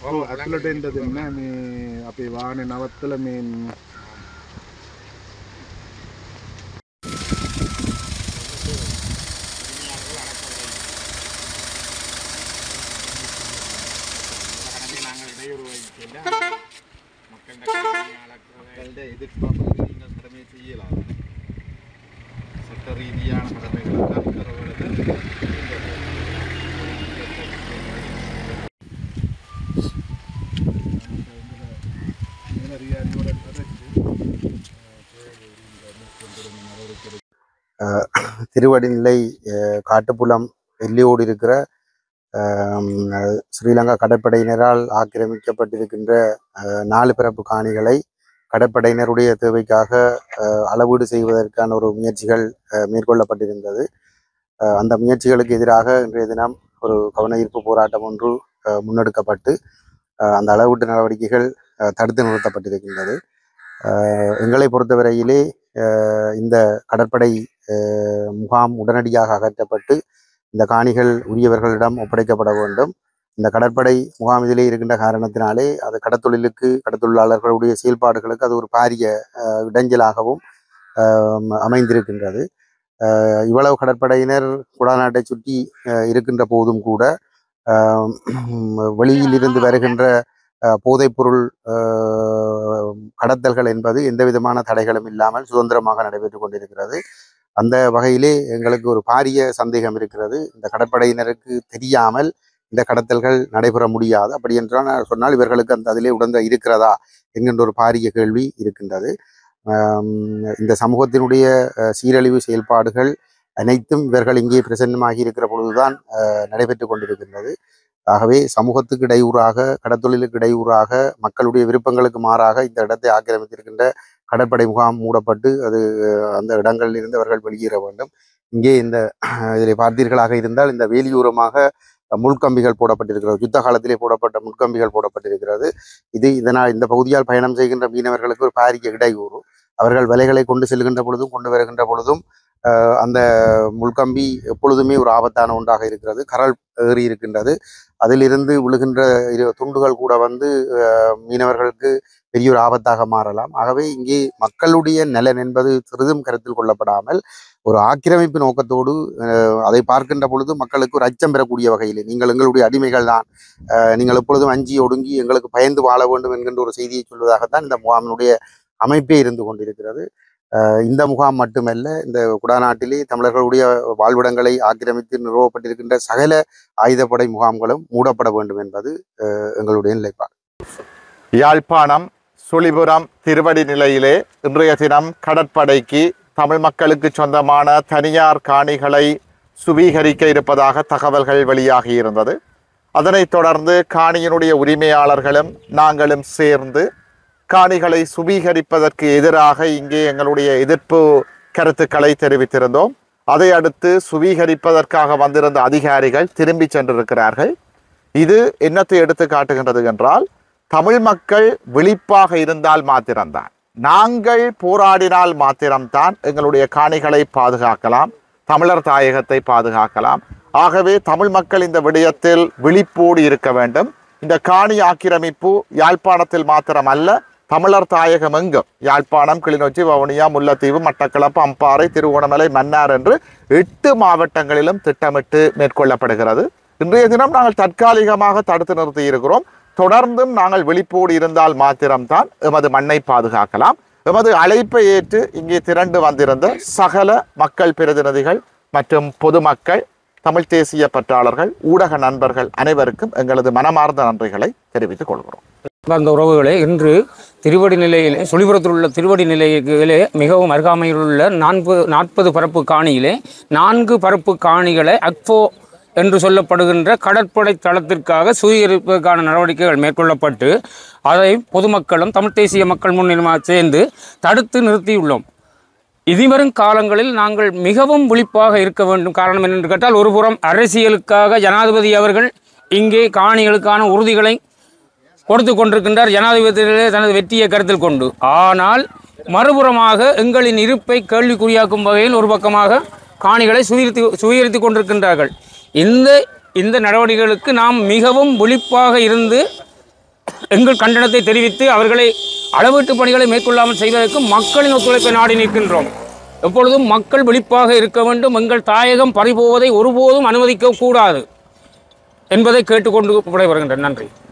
ඇතුළට එන්න දෙන්නේ මේ අපේ වාහනේ නවත්තලා මේ மக்கள்கிட்ட எதிர்பார்ப்பு நீங்கள் கடமை செய்யலாம் சட்ட ரீதியான கடமைகளை தான் திருவடிநிலை காட்டுப்புலம் எல்லையோடு இருக்கிற ஸ்ரீலங்கா கடற்படையினரால் ஆக்கிரமிக்கப்பட்டிருக்கின்ற 4 பரப்பு காணிகளை கடற்படையினருடைய தேவைக்காக அளவீடு செய்வதற்கான ஒரு முயற்சிகள் மேற்கொள்ளப்பட்டிருந்தது. அந்த முயற்சிகளுக்கு எதிராக இன்றைய தினம் ஒரு கவன ஈர்ப்பு போராட்டம் ஒன்று முன்னெடுக்கப்பட்டு அந்த அளவீட்டு நடவடிக்கைகள் தடுத்து நிறுத்தப்பட்டிருக்கின்றது. எங்களை பொறுத்தவரையிலே இந்த கடற்படை முகாம் உடனடியாக அகற்றப்பட்டு இந்த காணிகள் உரியவர்களிடம் ஒப்படைக்கப்பட வேண்டும். இந்த கடற்படை முகாம் இதிலே இருக்கின்ற காரணத்தினாலே அது கடத்தொழிலாளர்களுடைய செயல்பாடுகளுக்கு அது ஒரு பாரிய இடைஞ்சலாகவும் அமைந்திருக்கின்றது. இவ்வளவு கடற்படையினர் குடாநாட்டை சுற்றி இருக்கின்ற போதும் கூட வெளியிலிருந்து வருகின்ற போதைப்பொருள் கடத்தல்கள் என்பது எந்த விதமான தடைகளும் இல்லாமல் சுதந்திரமாக நடைபெற்று கொண்டிருக்கிறது. அந்த வகையிலே எங்களுக்கு ஒரு பாரிய சந்தேகம் இருக்கிறது. இந்த கடற்படையினருக்கு தெரியாமல் இந்த கடத்தல்கள் நடைபெற முடியாது. அப்படி என்றால் சொன்னால் இவர்களுக்கு அந்த அதிலே உடந்த இருக்கிறதா என்கின்ற ஒரு பாரிய கேள்வி இருக்கின்றது. இந்த சமூகத்தினுடைய சீரழிவு செயல்பாடுகள் அனைத்தும் இவர்கள் இங்கே பிரசன்னமாகி இருக்கிற பொழுதுதான் நடைபெற்று கொண்டிருக்கின்றது. ஆகவே சமூகத்துக்கு இடையூறாக கடத்தொழிலுக்கு இடையூறாக மக்களுடைய விருப்பங்களுக்கு மாறாக இந்த இடத்தை ஆக்கிரமித்திருக்கின்ற கடற்படை முகாம் மூடப்பட்டு அது அந்த இடங்களில் இருந்து அவர்கள் வெளியேற வேண்டும். இங்கே இந்த இதில் பார்த்தீர்களாக இருந்தால் இந்த வேலியூரமாக முள்கம்பிகள் போடப்பட்டிருக்கிறது. யுத்த காலத்திலே போடப்பட்ட முள்கம்பிகள் போடப்பட்டிருக்கிறது. இதனால் இந்த பகுதியால் பயணம் செய்கின்ற மீனவர்களுக்கு ஒரு பாரிய இடையூறு. அவர்கள் விலைகளை கொண்டு செல்கின்ற பொழுதும் கொண்டு வருகின்ற பொழுதும் அந்த முள்கம்பி எப்பொழுதுமே ஒரு ஆபத்தான ஒன்றாக இருக்கிறது. கரல் ஏறி இருக்கின்றது. அதிலிருந்து விழுகின்ற துண்டுகள் கூட மீனவர்களுக்கு பெரிய ஒரு ஆபத்தாக மாறலாம். ஆகவே இங்கே மக்களுடைய நலன் என்பது சிறிதும் கருத்தில் கொள்ளப்படாமல் ஒரு ஆக்கிரமிப்பு நோக்கத்தோடு அதை பார்க்கின்ற பொழுது மக்களுக்கு ஒரு அச்சம் பெறக்கூடிய வகையில் நீங்கள் எங்களுடைய அடிமைகள் தான், நீங்கள் எப்பொழுதும் அஞ்சி ஒடுங்கி எங்களுக்கு பயந்து வாழ வேண்டும் என்கின்ற ஒரு செய்தியை சொல்வதாகத்தான் இந்த முகாமினுடைய அமைப்பே இருந்து கொண்டிருக்கிறது. இந்த முகாம் மட்டுமல்ல, இந்த குடாநாட்டிலே தமிழர்களுடைய வாழ்விடங்களை ஆக்கிரமித்து நிறுவப்பட்டிருக்கின்ற சகல ஆயுதப்படை முகாம்களும் மூடப்பட வேண்டும் என்பது எங்களுடைய நிலைப்பாடு. யாழ்ப்பாணம் சுழிபுரம் திருவடி நிலையிலே இன்றைய தினம் கடற்படைக்கு தமிழ் மக்களுக்கு சொந்தமான தனியார் காணிகளை சுவீகரிக்க இருப்பதாக தகவல்கள் வெளியாகி இருந்தது. அதனைத் தொடர்ந்து காணியினுடைய உரிமையாளர்களும் நாங்களும் சேர்ந்து காணிகளை சுவீகரிப்பதற்கு எதிராக இங்கே எங்களுடைய எதிர்ப்பு கருத்துக்களை தெரிவித்திருந்தோம். அதை அடுத்து சுவீகரிப்பதற்காக வந்திருந்த அதிகாரிகள் திரும்பி சென்றிருக்கிறார்கள். இது என்னத்தை எடுத்து காட்டுகின்றது என்றால், தமிழ் மக்கள் விழிப்பாக இருந்தால் மாத்திரம்தான், நாங்கள் போராடினால் மாத்திரம்தான் எங்களுடைய காணிகளை பாதுகாக்கலாம், தமிழர் தாயகத்தை பாதுகாக்கலாம். ஆகவே தமிழ் மக்கள் இந்த விடயத்தில் விழிப்போடு இருக்க வேண்டும். இந்த காணி ஆக்கிரமிப்பு யாழ்ப்பாணத்தில் மாத்திரம் அல்ல, தமிழர் தாயகம் எங்கும், யாழ்ப்பாணம், கிளிநொச்சி, வவுனியா, முல்லைத்தீவு, மட்டக்களப்பு, அம்பாறை, திருகோணமலை, மன்னார் என்று 8 மாவட்டங்களிலும் திட்டமிட்டு மேற்கொள்ளப்படுகிறது. இன்றைய தினம் நாங்கள் தற்காலிகமாக தடுத்து நிறுத்தி இருக்கிறோம். தொடர்ந்தும் நாங்கள் விழிப்போடு இருந்தால் மாத்திரம்தான் எமது மண்ணை பாதுகாக்கலாம். எமது அழைப்பை ஏற்று இங்கே திரண்டு வந்திருந்த சகல மக்கள் பிரதிநிதிகள் மற்றும் பொதுமக்கள், தமிழ் தேசிய பற்றாளர்கள், ஊடக நண்பர்கள் அனைவருக்கும் எங்களது மனமார்ந்த நன்றிகளை தெரிவித்துக் கொள்கிறோம். அந்த உறவுகளை இன்று திருவடி நிலையிலே, சுழிபுரத்தில் உள்ள திருவடி நிலையிலே மிகவும் அருகாமையில் உள்ள 40 பரப்பு காணியிலே 4 பரப்பு காணிகளை அக்ஃபோ என்று சொல்லப்படுகின்ற கடற்படை தளத்திற்காக சுவீகரிப்பதற்கான நடவடிக்கைகள் மேற்கொள்ளப்பட்டு அதை பொதுமக்களும் தமிழ் தேசிய மக்கள் முன்னணியுமாக சேர்ந்து தடுத்து நிறுத்தியுள்ளோம். இனிவரும் காலங்களில் நாங்கள் மிகவும் விழிப்பாக இருக்க வேண்டும். காரணம் என்னென்று கேட்டால், ஒருபுறம் அரசியலுக்காக ஜனாதிபதி அவர்கள் இங்கே காணிகளுக்கான உறுதிகளை கொடுத்து கொண்டிருக்கின்றார், ஜனாதிபதியிலே தனது வெற்றியை கருத்தில் கொண்டு. ஆனால் மறுபுறமாக எங்களின் இருப்பை கேள்விக்குறியாக்கும் வகையில் ஒரு பக்கமாக காணிகளை சுவீகரித்து கொண்டிருக்கின்றார்கள். இந்த நடவடிக்கைகளுக்கு நாம் மிகவும் விழிப்பாக இருந்து எங்கள் கண்டனத்தை தெரிவித்து அவர்களை அளவீட்டு பணிகளை மேற்கொள்ளாமல் செய்வதற்கு மக்களின் ஒத்துழைப்பை நாடி நிற்கின்றோம். எப்பொழுதும் மக்கள் விழிப்பாக இருக்க வேண்டும். எங்கள் தாயகம் பறிபோவதை ஒருபோதும் அனுமதிக்க கூடாது என்பதை கேட்டுக்கொண்டு விடைபெறுகின்றேன். நன்றி.